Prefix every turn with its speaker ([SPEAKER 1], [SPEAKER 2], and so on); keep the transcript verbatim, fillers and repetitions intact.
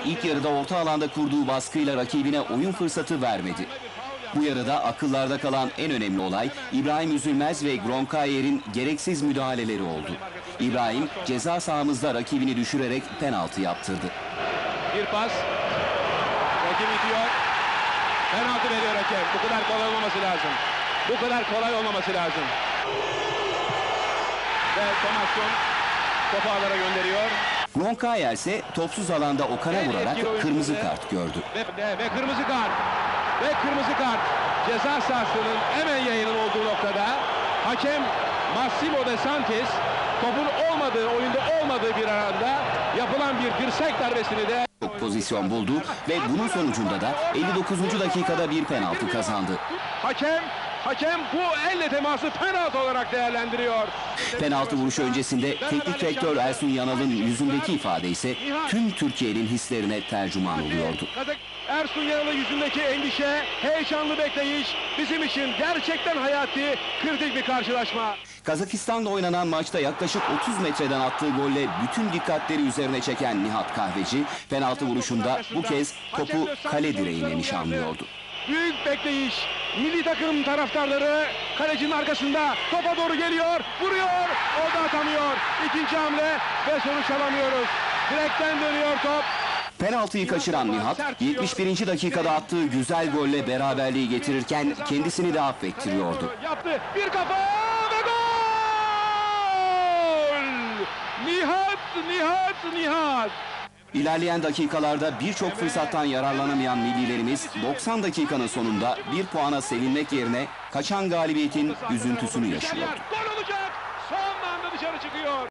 [SPEAKER 1] ilk yarıda orta alanda kurduğu baskıyla rakibine oyun fırsatı vermedi. Bu yarıda akıllarda kalan en önemli olay İbrahim Üzülmez ve Gronkayer'in gereksiz müdahaleleri oldu. İbrahim ceza sahamızda rakibini düşürerek penaltı yaptırdı.
[SPEAKER 2] Bir pas. Rakip itiyor. Penaltı veriyor hakem. Bu kadar kolay olmaması lazım. Bu kadar kolay olmaması lazım. Ve Thomasson topu ağlara gönderiyor.
[SPEAKER 1] Gronkayer ise topsuz alanda Okan'a vurarak kırmızı kart gördü.
[SPEAKER 2] Ve, ve, ve kırmızı kart. Ve kırmızı kart. Ceza sahasının hemen yayının olduğu noktada hakem Massimo De Santis topun olmadığı, oyunda olmadığı bir arada yapılan bir dirsek darbesini de
[SPEAKER 1] çok pozisyon buldu ve bunun sonucunda da elli dokuzuncu dakikada bir penaltı kazandı.
[SPEAKER 2] Hakem Hakem bu elle teması penaltı olarak değerlendiriyor.
[SPEAKER 1] Penaltı vuruşu öncesinde teknik direktör Ersun Yanal'ın yüzündeki ifade ise tüm Türkiye'nin hislerine tercüman oluyordu.
[SPEAKER 2] Ersun Yanal'ın yüzündeki endişe, heyecanlı bekleyiş bizim için gerçekten hayati, kritik bir karşılaşma.
[SPEAKER 1] Kazakistan'da oynanan maçta yaklaşık otuz metreden attığı golle bütün dikkatleri üzerine çeken Nihat Kahveci, penaltı vuruşunda bu kez topu kale direğine nişanlıyordu.
[SPEAKER 2] Büyük bekleyiş, milli takım taraftarları kalecinin arkasında topa doğru geliyor, vuruyor, orada atamıyor. İkinci hamle ve sonuç alamıyoruz. Direkten dönüyor top.
[SPEAKER 1] Penaltıyı kaçıran Nihat, yetmiş birinci dakikada attığı güzel golle beraberliği getirirken kendisini de affettiriyordu.
[SPEAKER 2] Yaptı, bir kafa ve gol! Nihat, Nihat, Nihat!
[SPEAKER 1] İlerleyen dakikalarda birçok fırsattan yararlanamayan millilerimiz doksan dakikanın sonunda bir puana sevinmek yerine kaçan galibiyetin üzüntüsünü yaşıyordu.
[SPEAKER 2] Gol olacak! Son anda dışarı çıkıyor.